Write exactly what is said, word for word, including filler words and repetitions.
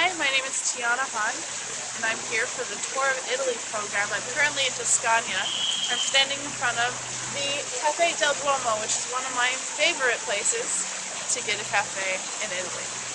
Hi, my name is Tiana Hahn, and I'm here for the Tour of Italy program. I'm currently in Tuscania. I'm standing in front of the Caffe del Duomo, which is one of my favorite places to get a cafe in Italy.